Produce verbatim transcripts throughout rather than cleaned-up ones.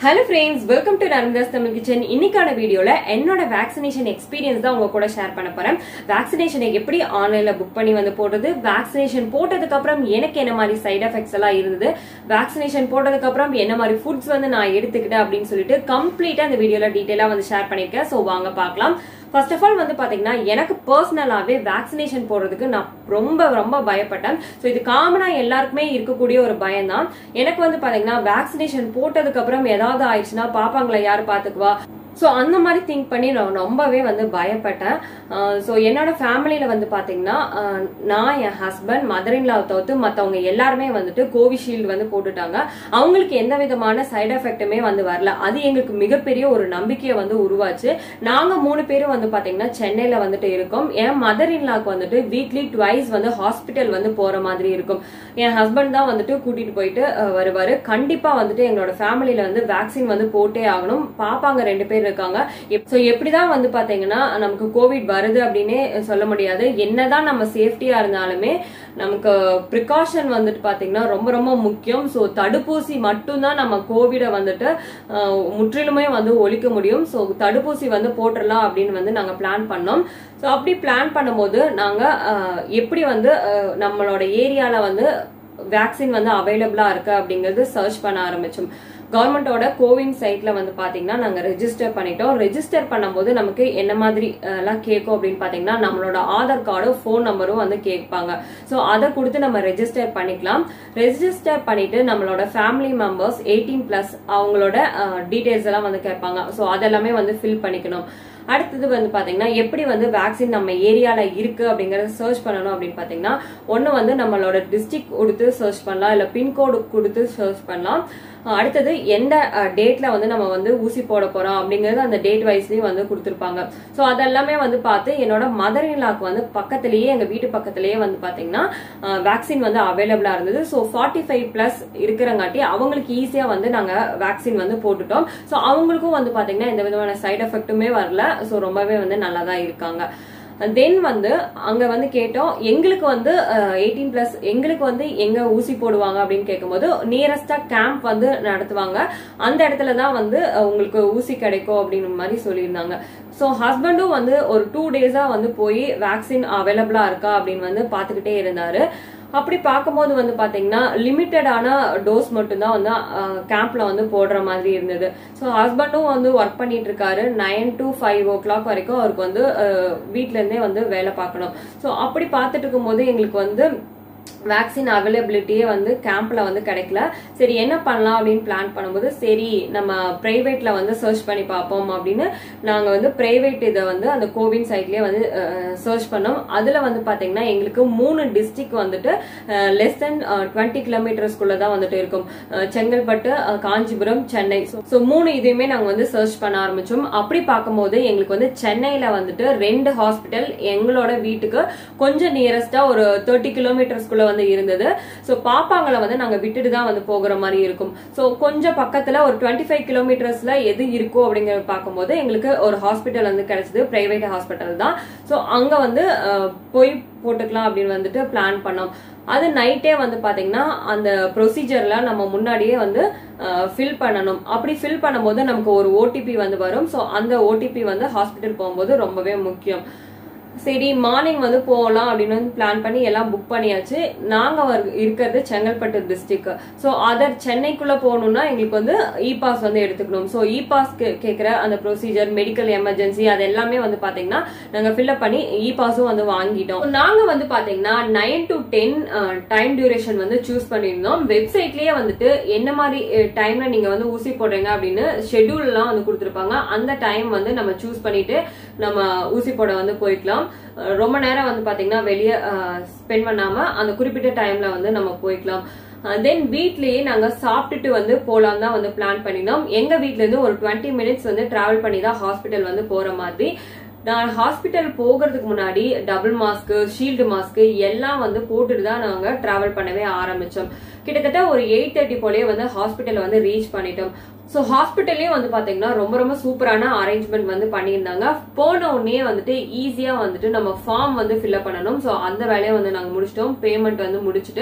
Hello friends, welcome to Narmatha's Tamil Kitchen. இன்னைக்கான வீடியோல என்னோட vaccination experience தான் உங்க கூட ஷேர் பண்ண போறேன். Vaccination எப்படி ஆன்லைன்ல புக் பண்ணி வந்து போடுறது, vaccination போட்டதுக்கு அப்புறம் எனக்கு என்ன மாதிரி சைடு எஃபெக்ட்ஸ் எல்லாம் இருந்தது, vaccination போட்டதுக்கு அப்புறம் என்ன மாதிரி ஃபுட்ஸ் வந்து நான் எடுத்துக்கிட்டேன் அப்படின்னு சொல்லிட்டு கம்ப்ளீட்டா இந்த வீடியோல டீடைலா வந்து ஷேர் பண்ணிருக்கேன். சோ வாங்க பார்க்கலாம். ஃபர்ஸ்ட் ஆஃப் ஆல் வந்து பாத்தீங்கன்னா எனக்கு பர்சனலாவே வேக்சினேஷன் போடுறதுக்கு நான் ரொம்ப ரொம்ப பயப்பட்டேன். ஸோ இது காமனா எல்லாருக்குமே இருக்கக்கூடிய ஒரு பயம் தான். எனக்கு வந்து பாத்தீங்கன்னா வேக்சினேஷன் போட்டதுக்கு அப்புறம் ஏதாவது ஆயிடுச்சுன்னா பாப்பாங்களை யாரு பாத்துக்குவா, ஸோ அந்த மாதிரி திங்க் பண்ணி நான் ரொம்பவே வந்து பயப்பட்டேன். ஸோ என்னோட ஃபேமிலியில வந்து பாத்தீங்கன்னா நான், என் ஹஸ்பண்ட், மதர் இன் லா தவிர்த்து மற்றவங்க எல்லாருமே வந்துட்டு கோவிஷீல்டு வந்து போட்டுட்டாங்க. அவங்களுக்கு எந்த விதமான சைடு எஃபெக்ட்டுமே வந்து வரல. அது எங்களுக்கு மிகப்பெரிய ஒரு நம்பிக்கையை வந்து உருவாச்சு. நாங்க மூணு பேரும் வந்து பாத்தீங்கன்னா சென்னையில வந்துட்டு இருக்கோம். என் மதர் இன் லாக்கு வந்துட்டு வீக்லி ட்வைஸ் வந்து ஹாஸ்பிட்டல் வந்து போற மாதிரி இருக்கும். என் ஹஸ்பண்ட் தான் வந்துட்டு கூட்டிட்டு போயிட்டு வருவாரு. கண்டிப்பா வந்துட்டு எங்களோட ஃபேமிலியில வந்து வேக்சின் வந்து போட்டே ஆகணும். பாப்பாங்க ரெண்டு பேர் இருக்காங்க. சோ எப்படிதான் வந்து பாத்தீங்கன்னா நமக்கு கோவிட் வருது அப்படின்னே சொல்ல முடியாது. என்னதான் நம்ம சேஃப்டியா இருந்தாலுமே நமக்கு ப்ரிகாஷன் வந்துட்டு பாத்தீங்கன்னா ரொம்ப ரொம்ப முக்கியம். சோ தடுப்பூசி மட்டும்தான் நம்ம கோவிட வந்துட்டு முற்றிலுமே வந்து ஒழிக்க முடியும். சோ தடுப்பூசி வந்து போட்டுடலாம் அப்படின்னு வந்து நாங்க பிளான் பண்ணோம். சோ அப்படி பிளான் பண்ணும்போது நாங்க எப்படி வந்து நம்மளோட ஏரியால வந்து வேக்சின் வந்து அவைலபிளா இருக்கு அப்படிங்கறது சர்ச் பண்ண ஆரம்பிச்சோம். கவர்மெண்டோட கோவின் சைட்ல வந்து பாத்தீங்கன்னா நாங்க ரெஜிஸ்டர் பண்ணிட்டோம். ரெஜிஸ்டர் பண்ணும்போது நமக்கு என்ன மாதிரி எல்லாம் கேட்கும் அப்படின்னு பாத்தீங்கன்னா நம்மளோட ஆதார் கார்டும் போன் நம்பரும் வந்து கேட்பாங்க. சோ அதை கொடுத்து நம்ம ரெஜிஸ்டர் பண்ணிக்கலாம். ரெஜிஸ்டர் பண்ணிட்டு நம்மளோட ஃபேமிலி மெம்பர்ஸ் எயிட்டீன் பிளஸ் அவங்களோட டீடைல்ஸ் எல்லாம் வந்து கேட்பாங்க. சோ அதெல்லாமே வந்து ஃபில் பண்ணிக்கணும். அடுத்தது வந்து பாத்தீங்கன்னா எப்படி வந்து வேக்சின் நம்ம ஏரியால இருக்கு அப்படிங்கறத சர்ச் பண்ணணும் அப்படின்னு பாத்தீங்கன்னா ஒன்னு வந்து நம்மளோட டிஸ்ட்ரிக்ட் கொடுத்து சர்ச் பண்ணலாம், இல்ல பின்கோடு கொடுத்து சர்ச் பண்ணலாம். அடுத்தது எந்த டேட்ல வந்து நம்ம வந்து ஊசி போட போறோம் அப்படிங்கறது அந்த டேட் வைஸ்லயும் வந்து கொடுத்திருப்பாங்க. சோ அதெல்லாமே வந்து பார்த்து என்னோட மதர் இன் லாக்கு வந்து பக்கத்திலேயே, எங்க வீட்டு பக்கத்திலேயே வந்து பாத்தீங்கன்னா வேக்சின் வந்து அவைலபிளா இருந்தது. சோ ஃபார்ட்டி ஃபைவ் பிளஸ் இருக்கிறங்காட்டி அவங்களுக்கு ஈஸியா வந்து நாங்க வேக்சின் வந்து போட்டுட்டோம். சோ அவங்களுக்கும் வந்து பாத்தீங்கன்னா எந்த விதமான சைடு எஃபெக்ட்டுமே வரல. சோ ரொம்பவே வந்து நல்லா தான் இருக்காங்க. தென் வந்து அங்க வந்து கேட்டோம், எங்களுக்கு வந்து எயிட்டீன் பிளஸ் எங்களுக்கு வந்து எங்க ஊசி போடுவாங்க அப்படின்னு கேட்கும்போது நியரஸ்டா கேம்ப் வந்து நடத்துவாங்க, அந்த இடத்துலதான் வந்து உங்களுக்கு ஊசி கிடைக்கும் அப்படின்னு மாதிரி சொல்லியிருந்தாங்க. சோ ஹஸ்பண்டும் வந்து ஒரு டூ டேஸா வந்து போய் வேக்சின் அவைலபிளா இருக்கா அப்படின்னு வந்து பாத்துக்கிட்டே இருந்தாரு. அப்படி பார்க்கும்போது வந்து பாத்தீங்கன்னா லிமிட்டடான டோஸ் மட்டும்தான் வந்து கேம்ப்ல வந்து போடுற மாதிரி இருந்தது. ஸோ ஹஸ்பண்டும் வந்து ஒர்க் பண்ணிட்டு இருக்காரு. Nine to five o'clock வரைக்கும் அவருக்கு வந்து வீட்ல இருந்தே வந்து வேலை பார்க்கணும். ஸோ அப்படி பார்த்துட்டு இருக்கும் போது எங்களுக்கு வந்து வேக்சின் அவைலபிலிட்டியே வந்து கேம்ப்ல வந்து கிடைக்கல. சரி என்ன பண்ணலாம் அப்படின்னு பிளான் பண்ணும்போது சரி நம்ம பிரைவேட்ல வந்து சர்ச் பண்ணி பார்ப்போம் அப்படின்னு நாங்க வந்து பிரைவேட் இதை வந்து அந்த கோவின் சைட்லயே வந்து சர்ச் பண்ணோம். அதுல வந்து பாத்தீங்கன்னா எங்களுக்கு மூணு டிஸ்ட்ரிக்ட் வந்துட்டு லெஸ் தென் டுவெண்ட்டி கிலோமீட்டர்ஸ்குள்ள தான் வந்துட்டு இருக்கும். செங்கல்பட்டு, காஞ்சிபுரம், சென்னை. ஸோ மூணு இதையுமே நாங்க வந்து சர்ச் பண்ண ஆரம்பிச்சோம். அப்படி பார்க்கும்போது எங்களுக்கு வந்து சென்னையில வந்துட்டு ரெண்டு ஹாஸ்பிட்டல் எங்களோட வீட்டுக்கு கொஞ்சம் நியரஸ்டா ஒரு தேர்ட்டி கிலோமீட்டர்ஸ் வந்து இருந்தது. சோ பாப்பாங்களை வந்து நாங்க விட்டுட்டு தான் வந்து போகிற மாதிரி இருக்கும். சோ கொஞ்சம் பக்கத்துல ஒரு டுவெண்ட்டி ஃபைவ் கிலோமீட்டர்ஸ்ல எது இருக்கும் அப்படிங்கறத பார்க்கும்போது எங்களுக்கு ஒரு ஹாஸ்பிட்டல் வந்து கிடைச்சது, பிரைவேட் ஹாஸ்பிட்டல் தான். சோ அங்க வந்து போய் போட்டுக்கலாம் அப்படின்னு வந்துட்டு பிளான் பண்ணோம். அது நைட்டே வந்து பாத்தீங்கன்னா அந்த ப்ரொசீஜர்ல நம்ம முன்னாடியே வந்து ஃபில் பண்ணணும். அப்படி ஃபில் பண்ணும்போது நமக்கு ஒரு ஓடிபி வந்து வரும். சோ அந்த ஓடிபி வந்து ஹாஸ்பிட்டல் போகும்போது ரொம்பவே முக்கியம். சரி மார்னிங் வந்து போகலாம் அப்படின்னு பிளான் பண்ணி எல்லாம் புக் பண்ணியாச்சு. நாங்க இருக்கிறது செங்கல்பட்டு டிஸ்ட்ரிக்ட். ஸோ அதர் சென்னைக்குள்ள போகணும்னா எங்களுக்கு வந்து இ பாஸ் வந்து எடுத்துக்கணும். ஸோ இ பாஸ் கேட்கிற அந்த ப்ரொசீஜர், மெடிக்கல் எமர்ஜென்சி அது எல்லாமே வந்து பாத்தீங்கன்னா நாங்க ஃபில்அப் பண்ணி இ பாஸும் வந்து வாங்கிட்டோம். நாங்க வந்து பாத்தீங்கன்னா nine to ten time duration வந்து சூஸ் பண்ணிருந்தோம். வெப்சைட்லயே வந்துட்டு என்ன மாதிரி டைம்ல நீங்க வந்து ஊசி போடுறீங்க அப்படின்னு ஷெட்யூல் எல்லாம் வந்து கொடுத்துருப்பாங்க. அந்த டைம் வந்து நம்ம சூஸ் பண்ணிட்டு நம்ம ஊசி போட வந்து போய்க்கலாம். ரொம்ப நேரம் வந்து பாத்தீங்கன்னா வெளியே ஸ்பெண்ட் பண்ணாம அந்த குறிப்பிட்ட டைம்ல வந்து நம்ம போய்க்கலாம். தென் வீட்லயே நாங்க சாப்பிட்டுட்டு வந்து போலாம் தான் வந்து பிளான் பண்ணினோம். எங்க வீட்ல இருந்து ஒரு டுவெண்ட்டி மினிட்ஸ் வந்து டிராவல் பண்ணி தான் ஹாஸ்பிட்டல் வந்து போற மாதிரி. நான் ஹாஸ்பிட்டல் போகிறதுக்கு முன்னாடி டபுள் மாஸ்க், ஷீல்டு மாஸ்க் எல்லாம் வந்து போட்டுட்டு தான் நாங்க டிராவல் பண்ணவே ஆரம்பிச்சோம். கிட்டத்தட்ட ஒரு எயிட் தேர்ட்டி போலயே வந்து ஹாஸ்பிட்டல் வந்து ரீச் பண்ணிட்டோம். சோ ஹாஸ்பிட்டல்லயும் வந்து பாத்தீங்கன்னா ரொம்ப ரொம்ப சூப்பரான அரேஞ்ச்மெண்ட் வந்து பண்ணியிருந்தாங்க. போன உடனே வந்துட்டு ஈஸியா வந்துட்டு நம்ம ஃபார்ம் வந்து ஃபில்அப் பண்ணணும். சோ அந்த வேலையை வந்து நாங்க முடிச்சிட்டோம். பேமெண்ட் வந்து முடிச்சுட்டு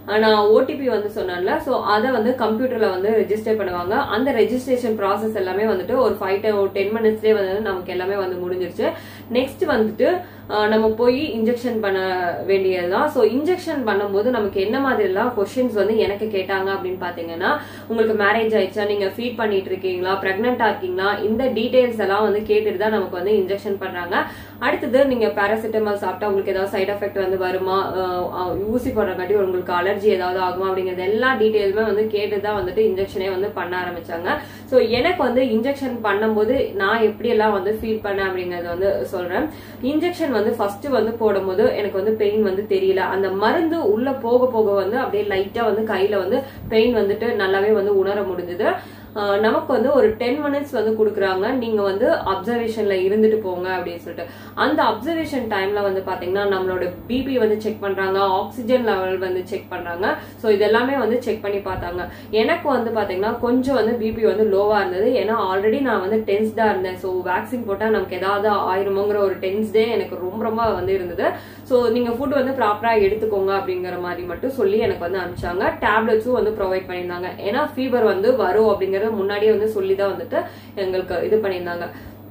நான் ஓடிபி வந்து சொன்னேன்ல, சோ அதை வந்து கம்ப்யூட்டர்ல வந்து ரெஜிஸ்டர் பண்ணுவாங்க. அந்த ரெஜிஸ்ட்ரேஷன் ப்ராசஸ் எல்லாமே வந்துட்டு ஒரு ஃபைவ் டென் மினிட்ஸ்லேயே வந்து நமக்கு எல்லாமே வந்து முடிஞ்சிருச்சு. நெக்ஸ்ட் வந்துட்டு நம்ம போய் இன்ஜெக்ஷன் பண்ண வேண்டியதுதான். ஸோ இன்ஜெக்ஷன் பண்ணும்போது நமக்கு என்ன மாதிரி எல்லாம் கொஸ்டின்ஸ் வந்து எனக்கு கேட்டாங்க அப்படின்னு பாத்தீங்கன்னா, உங்களுக்கு மேரேஜ் ஆயிடுச்சா, நீங்க ஃபீட் பண்ணிட்டு இருக்கீங்களா, பிரெக்னெண்டா இருக்கீங்களா, இந்த டீடைல்ஸ் எல்லாம் வந்து கேட்டுட்டு தான் நமக்கு வந்து இன்ஜெக்ஷன் பண்றாங்க. அடுத்தது நீங்க பேராசிட்டமால் சாப்பிட்டா உங்களுக்கு ஏதாவது சைட் எஃபெக்ட் வந்து வருமா, ஊசி போடுறங்காட்டி உங்களுக்கு அலர்ஜி ஏதாவது ஆகுமா அப்படிங்கிறது எல்லா டீடைல்ஸுமே வந்து கேட்டுதான் வந்துட்டு இன்ஜெக்ஷனே வந்து பண்ண ஆரம்பிச்சாங்க. ஸோ எனக்கு வந்து இன்ஜெக்ஷன் பண்ணும்போது நான் எப்படி எல்லாம் வந்து ஃபீல் பண்ணேன் அப்படிங்கறது வந்து சொல்றேன். இன்ஜெக்ஷன் வந்து ஃபர்ஸ்ட் வந்து போடும்போது எனக்கு வந்து பெயின் வந்து தெரியல. அந்த மருந்து உள்ள போக போக வந்து அப்படியே லைட்டா வந்து கையில வந்து பெயின் வந்துட்டு நல்லாவே வந்து உணர முடிஞ்சது. நமக்கு வந்து ஒரு டென் மினிட்ஸ் வந்து கொடுக்குறாங்க, நீங்க வந்து அப்சர்வேஷன்ல இருந்துட்டு போங்க அப்படின்னு சொல்லிட்டு. அந்த அப்சர்வேஷன் டைம்ல வந்து பாத்தீங்கன்னா நம்மளோட பிபி வந்து செக் பண்றாங்க, ஆக்சிஜன் லெவல் வந்து செக் பண்றாங்க. சோ இதெல்லாமே வந்து செக் பண்ணி பார்த்தாங்க. எனக்கு வந்து பாத்தீங்கன்னா கொஞ்சம் வந்து பிபி வந்து லோவா இருந்தது. ஏன்னா ஆல்ரெடி நான் வந்து டென்ஸ்டா இருந்தேன். சோ வேக்சின் போட்டா நமக்கு ஏதாவது ஆயிருமோங்கிற ஒரு டென்ஸ்டே எனக்கு ரொம்ப ரொம்ப வந்து இருந்தது. சோ நீங்க ஃபுட் வந்து ப்ராப்பரா எடுத்துக்கோங்க அப்படிங்கிற மாதிரி மட்டும் சொல்லி எனக்கு வந்து அனுப்பிச்சாங்க. டேப்லெட்ஸும் வந்து ப்ரொவைட் பண்ணியிருந்தாங்க. ஏன்னா ஃபீவர் வந்து வரும் அப்படிங்கிற முன்னாடியே வந்து சொல்லிதான் வந்துட்டு எங்களுக்கு இது பண்ணியிருந்தாங்க.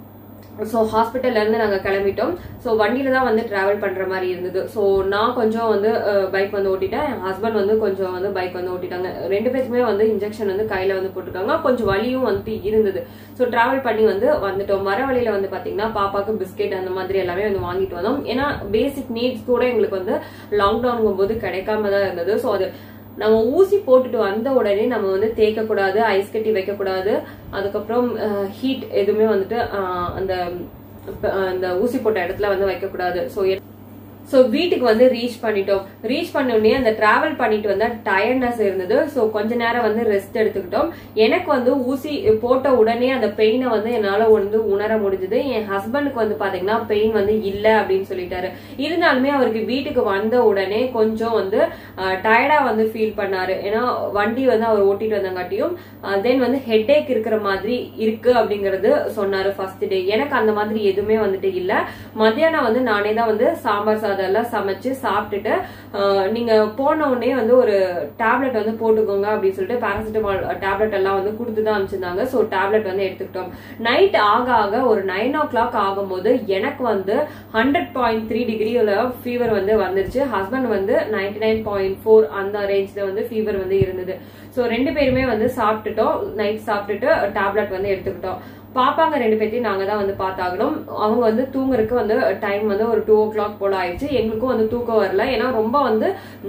சோ ஹாஸ்பிட்டல்ல இருந்து நாங்க கிளம்பிட்டோம். சோ வண்டியில தான் வந்து டிராவல் பண்ற மாதிரி இருந்தது. சோ நான் கொஞ்சம் வந்து பைக் வந்து ஓட்டிட்டேன், என் ஹஸ்பண்ட் வந்து கொஞ்சம் வந்து பைக் வந்து ஓட்டிட்டாங்க. ரெண்டு பேருக்குமே வந்து இன்ஜெக்ஷன் வந்து கையில வந்து போட்டுருக்காங்க. கொஞ்சம் வலியும் வந்து இருந்தது. சோ டிராவல் பண்ணி வந்து வந்துட்டோம். வர வழியில வந்து பாத்தீங்கன்னா பாப்பாக்கு பிஸ்கெட் அந்த மாதிரி எல்லாமே வந்து வாங்கிட்டு வந்தோம். ஏன்னா பேசிக் நீட்ஸ் கூட எங்களுக்கு வந்து லாக்டவுன் போது கிடைக்காம தான் இருந்தது. சோ அது நம்ம ஊசி போட்டுட்டு வந்த உடனே நம்ம வந்து தேய்க்க கூடாது, ஐஸ் கட்டி வைக்க கூடாது, அதுக்கப்புறம் ஹீட் எதுவுமே வந்துட்டு அந்த அந்த ஊசி போட்ட இடத்துல வந்து வைக்க கூடாது. சோ சோ வீட்டுக்கு வந்து ரீச் பண்ணிட்டோம். ரீச் பண்ண உடனே அந்த டிராவல் பண்ணிட்டு வந்தா டயர்ட்னஸ் இருந்தது. சோ கொஞ்ச நேரம் வந்து ரெஸ்ட் எடுத்துக்கிட்டோம். எனக்கு வந்து ஊசி போட்ட உடனே அந்த பெயினை வந்து என்னால வந்து உணர முடிஞ்சது. என் ஹஸ்பண்டுக்கு வந்து பாத்தீங்கன்னா பெயின் வந்து இல்ல அப்படின்னு சொல்லிட்டாரு. இருந்தாலுமே அவருக்கு வீட்டுக்கு வந்த உடனே கொஞ்சம் வந்து டயர்டா வந்து ஃபீல் பண்ணாரு. ஏன்னா வண்டி வந்து அவர் ஓட்டிட்டு வந்தங்காட்டியும் தென் வந்து ஹெட் ஏக் இருக்கிற மாதிரி இருக்கு அப்படிங்கறது சொன்னாரு ஃபர்ஸ்ட் டே. எனக்கு அந்த மாதிரி எதுவுமே வந்துட்டு இல்ல. மத்தியானம் வந்து நானே தான் வந்து சாம்பார் அதெல்லாம் சமைச்சு சாப்பிட்டுட்டு நீங்க போன உடனே வந்து ஒரு டேப்லெட் வந்து போட்டுக்கோங்க அப்படின்னு சொல்லிட்டு பேராசிட்டமால் டேப்லெட் எல்லாம் வந்து கொடுத்துதான் அனுப்பிச்சிருந்தாங்க. சோ டேப்லெட் வந்து எடுத்துக்கிட்டோம். நைட் ஆக ஆக ஒரு நைன் ஓ கிளாக் ஆகும்போது எனக்கு வந்து ஹண்ட்ரட் பாயிண்ட் த்ரீ டிகிரில ஃபீவர் வந்து வந்துருச்சு. ஹஸ்பண்ட் வந்து நைன்டி நைன் பாயிண்ட் ஃபோர் அந்த ரேஞ்ச்ல வந்து ஃபீவர் வந்து இருந்தது. சோ ரெண்டு பேருமே வந்து சாப்பிட்டுட்டோம். நைட் சாப்பிட்டுட்டு டேப்லெட் வந்து எடுத்துக்கிட்டோம். பாப்பாங்க ரெண்டு பேர்த்தையும் நாங்க தான் வந்து பார்த்தாகணும். அவங்க வந்து தூங்குறதுக்கு வந்து டைம் வந்து ஒரு டூ ஓ கிளாக் போல ஆயிடுச்சு. எங்களுக்கும் வந்து தூக்கம் வரல. ஏன்னா ரொம்ப வந்து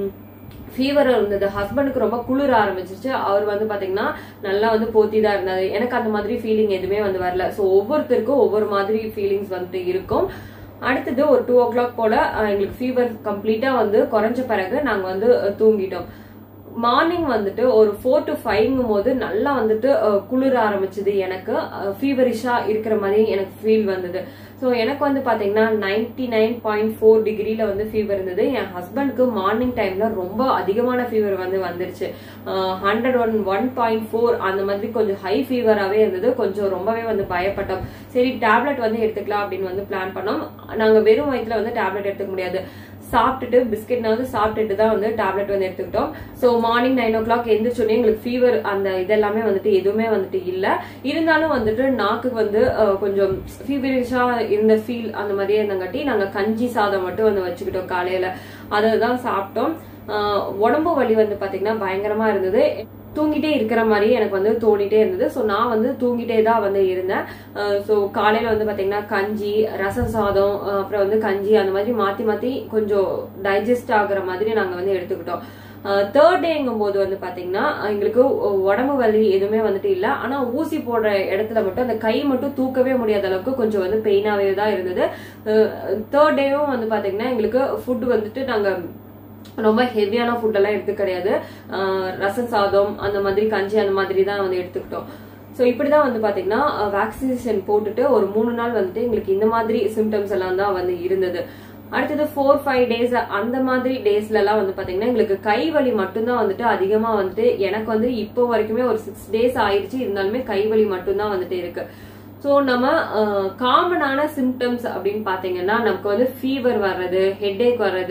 ஃபீவர் இருந்தது. ஹஸ்பண்டுக்கு ரொம்ப குளிர ஆரம்பிச்சிருச்சு. அவர் வந்து பாத்தீங்கன்னா நல்லா வந்து போத்தி தான் இருந்தாரு. எனக்கு அந்த மாதிரி ஃபீலிங் எதுவுமே வந்து வரல. சோ ஒவ்வொருத்தருக்கும் ஒவ்வொரு மாதிரி ஃபீலிங்ஸ் வந்துட்டு இருக்கும். அடுத்தது ஒரு டூ ஓ கிளாக் போல எங்களுக்கு ஃபீவர் கம்ப்ளீட்டா வந்து குறைஞ்ச பிறகு நாங்க வந்து தூங்கிட்டோம். மார்னிங் வந்துட்டு ஒரு ஃபோர் டு ஃபைவ்ங்கும் போது நல்லா வந்துட்டு குளிர ஆரம்பிச்சது. எனக்கு ஃபீவரிஷா இருக்கிற மாதிரி எனக்கு ஃபீல் வந்தது. சோ எனக்கு வந்து பாத்தீங்கன்னா நைன்டி நைன் பாயிண்ட் ஃபோர் டிகிரில வந்து ஃபீவர் இருந்தது. என் ஹஸ்பண்ட்க்கு மார்னிங் டைம்ல ரொம்ப அதிகமான ஃபீவர் வந்து வந்துருச்சு. Hundred one one point four அந்த மாதிரி கொஞ்சம் ஹை ஃபீவராகவே இருந்தது. கொஞ்சம் ரொம்பவே வந்து பயப்பட்டோம். சரி டேப்லெட் வந்து எடுத்துக்கலாம் அப்படின்னு வந்து பிளான் பண்ணோம். நாங்க வெறும் வயிற்றுல வந்து டேப்லெட் எடுத்துக்க முடியாது. சாப்பிட்டுட்டு பிஸ்கெட்னாவது சாப்பிட்டுட்டு தான் வந்து டேப்லெட் வந்து எடுத்துக்கிட்டோம். So morning nine o'clock எந்திரிச்சோடனே எங்களுக்கு ஃபீவர் அந்த இதெல்லாமே வந்துட்டு எதுவுமே வந்துட்டு இல்ல. இருந்தாலும் வந்துட்டு நாக்கு வந்து கொஞ்சம் ஃபீவரிஷா இருந்த ஃபீல் அந்த மாதிரியே இருந்தங்காட்டி நாங்க கஞ்சி சாதம் மட்டும் வந்து வச்சுக்கிட்டோம் காலையில. அததான் சாப்பிட்டோம். உடம்பு வலி வந்து பாத்தீங்கன்னா பயங்கரமா இருந்தது. தூங்கிட்டே இருக்கிற மாதிரி எனக்கு வந்து தோணிட்டே இருந்தது. சோ நான் வந்து தூங்கிட்டே தான் வந்து இருந்தேன். சோ காலையில வந்து பாத்தீங்கன்னா கஞ்சி, ரசம் சாதம், அப்புறம் வந்து கஞ்சி அந்த மாதிரி மாத்தி மாத்தி கொஞ்சம் டைஜஸ்ட் ஆகுற மாதிரி நாங்க வந்து எடுத்துக்கிட்டோம். தேர்ட் டேங்கும் போது வந்து பாத்தீங்கன்னா எங்களுக்கு உடம்பு வலி எதுவுமே வந்துட்டு இல்ல. ஆனா ஊசி போடுற இடத்துல மட்டும் அந்த கை மட்டும் தூக்கவே முடியாத அளவுக்கு கொஞ்சம் வந்து பெயினாவே தான் இருந்தது. தேர்ட் டேவும் வந்து பாத்தீங்கன்னா எங்களுக்கு ஃபுட் வந்துட்டு நாங்க ரொம்ப ஹெவியான ஃபுட் எல்லாம் எடுத்து கிடையாது. ரசம் சாதம் அந்த மாதிரி கஞ்சி அந்த மாதிரி தான் வந்து எடுத்துக்கிட்டோம். சோ இப்படிதான் வந்து பாத்தீங்கன்னா வேக்சினேஷன் போட்டுட்டு ஒரு மூணு நாள் வந்துட்டு எங்களுக்கு இந்த மாதிரி சிம்டம்ஸ் எல்லாம் தான் வந்து இருந்தது. அடுத்தது ஃபோர் ஃபைவ் டேஸ் அந்த மாதிரி டேஸ்ல எல்லாம் வந்து பாத்தீங்கன்னா எங்களுக்கு கை வலி மட்டும்தான் வந்துட்டு அதிகமா வந்துட்டு எனக்கு வந்து இப்போ வரைக்குமே ஒரு சிக்ஸ் டேஸ் ஆயிடுச்சு. இருந்தாலுமே கை வலி மட்டும்தான் வந்துட்டு இருக்கு. சோ நம்ம காமனான சிம்டம்ஸ் அப்படின்னு பாத்தீங்கன்னா நமக்கு வந்து ஃபீவர் வர்றது, ஹெட் ஏக் வர்றது,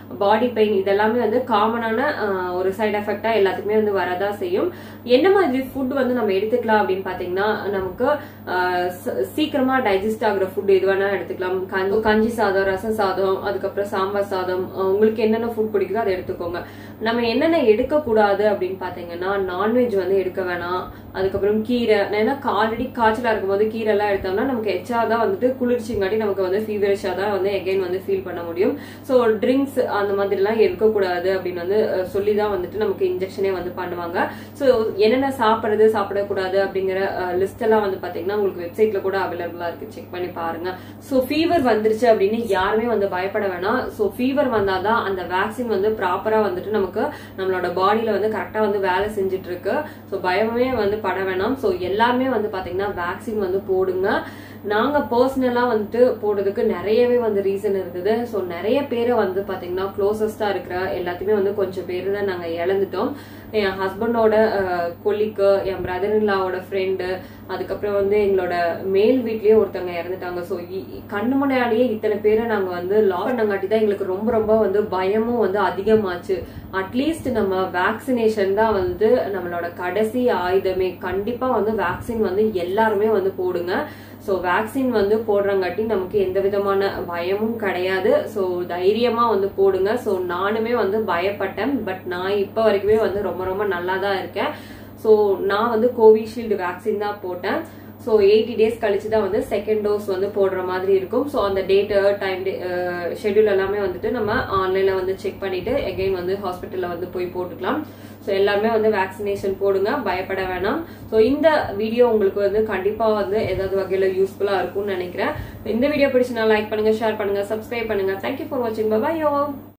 பாடி பெயின் இதெல்லாமே வந்து காமனான ஒரு சைடு எஃபெக்டா எல்லாத்துக்குமே வந்து வரதா செய்யும். என்ன மாதிரி ஃபுட் வந்து நம்ம எடுத்துக்கலாம் அப்படின்னு பாத்தீங்கன்னா, நமக்கு சீக்கிரமா டைஜஸ்ட் ஆகுற ஃபுட் எது வேணா எடுத்துக்கலாம். கஞ்சி சாதம், ரசம் சாதம், அதுக்கப்புறம் சாம்பார் சாதம், உங்களுக்கு என்னென்ன ஃபுட் பிடிக்குதோ அதை எடுத்துக்கோங்க. நம்ம என்னென்ன எடுக்க கூடாது அப்படின்னு பாத்தீங்கன்னா, நான்வெஜ் வந்து எடுக்க வேணாம். அதுக்கப்புறம் கீரை, ஏன்னா ஆல்ரெடி காய்ச்சலா இருக்கும் போது கீரை எல்லாம் எடுத்தோம்னா நமக்கு எச்சாதான் வந்துட்டு குளிர்ச்சிங்காட்டி நமக்கு வந்து ஃபீவரிஷா தான் வந்து எகைன் வந்து ஃபீல் பண்ண முடியும். ஸோ ட்ரிங்க்ஸ் அந்த மாதிரி எல்லாம் எடுக்கக்கூடாது அப்படின்னு வந்து சொல்லிதான் வந்துட்டு நமக்கு இன்ஜெக்ஷனே வந்து பண்ணுவாங்க. ஸோ என்னென்ன சாப்பிடுறது சாப்பிடக்கூடாது அப்படிங்கிற லிஸ்ட் எல்லாம் வந்து பாத்தீங்கன்னா உங்களுக்கு வெப்சைட்ல கூட அவைலபிளா இருக்கு, செக் பண்ணி பாருங்க. ஸோ ஃபீவர் வந்துருச்சு அப்படின்னு யாருமே வந்து பயப்பட வேணாம். ஸோ ஃபீவர் வந்தாதான் அந்த வேக்சின் வந்து ப்ராப்பரா வந்துட்டு நமக்கு நம்மளோட பாடியில வந்து கரெக்டா வந்து வேலை செஞ்சுட்டு இருக்கு. ஸோ பயமே வந்து பட வேணாம். ஸோ எல்லாருமே வந்து பாத்தீங்கன்னா வேக்சின் வந்து போடுங்க. நாங்க பர்சனலா வந்துட்டு போடுறதுக்கு நிறையவே வந்து ரீசன் இருக்குது. ஸோ நிறைய பேரை வந்து பாத்தீங்கன்னா க்ளோசஸ்டா இருக்கிற எல்லாத்தையுமே வந்து கொஞ்சம் பேரு தான் நாங்க இழந்துட்டோம். என் ஹஸ்பண்டோட கொல்லிக்கு, என் பிரதர் இன்லாவோட ஃப்ரெண்டு, அதுக்கப்புறம் வந்து எங்களோட மேல் வீட்லயே ஒருத்தவங்க இறந்துட்டாங்க. ஸோ கண்ணு முன்னாடியே இத்தனை பேரை நாங்க வந்து லாக் பண்ணங்காட்டி தான் எங்களுக்கு ரொம்ப ரொம்ப வந்து பயமும் வந்து அதிகமாச்சு. அட்லீஸ்ட் நம்ம வேக்சினேஷன் தான் வந்து நம்மளோட கடைசி ஆயுதமே. கண்டிப்பா வந்து வேக்சின் வந்து எல்லாருமே வந்து போடுங்க. ஸோ வேக்சின் வந்து போடுறங்காட்டி நமக்கு எந்த விதமான பயமும் கிடையாது. ஸோ தைரியமா வந்து போடுங்க. ஸோ நானுமே வந்து பயப்பட்டேன், பட் நான் இப்ப வரைக்குமே வந்து ரொம்ப ரொம்ப நல்லா தான் இருக்கேன். ஸோ நான் வந்து கோவிஷீல்டு வேக்சின் தான் போட்டேன். ஸோ எயிட்டி டேஸ் கழிச்சு தான் வந்து செகண்ட் டோஸ் வந்து போடுற மாதிரி இருக்கும். ஸோ அந்த டேட்டு, டைம், ஷெட்யூல் எல்லாமே வந்துட்டு நம்ம ஆன்லைன்ல வந்து செக் பண்ணிட்டு எகைன் வந்து ஹாஸ்பிட்டல்ல வந்து போய் போட்டுக்கலாம். ஸோ எல்லாருமே வந்து வேக்சினேஷன் போடுங்க, பயப்பட வேணாம். ஸோ இந்த வீடியோ உங்களுக்கு வந்து கண்டிப்பா வந்து ஏதாவது வகையில யூஸ்ஃபுல்லா இருக்கும்னு நினைக்கிறேன். இந்த வீடியோ பிடிச்சுனா லைக் பண்ணுங்க, ஷேர் பண்ணுங்க, சப்ஸ்கிரைப் பண்ணுங்க. தேங்க்யூ ஃபார் வாட்சிங். Bye by.